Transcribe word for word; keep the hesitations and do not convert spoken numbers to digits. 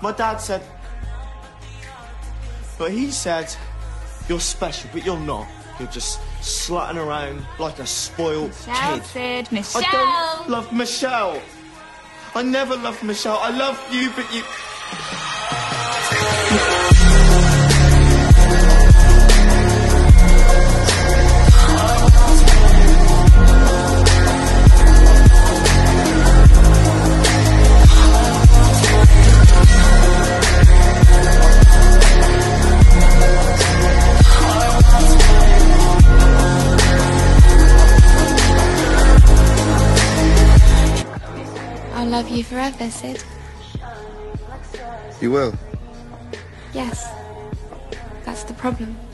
My dad said... But he said, you're special, but you're not. You're just slutting around like a spoiled Michelle, kid. Sid, Michelle! I don't love Michelle. I never loved Michelle. I love you, but you... I'll love you forever, Sid. You will? Yes. That's the problem.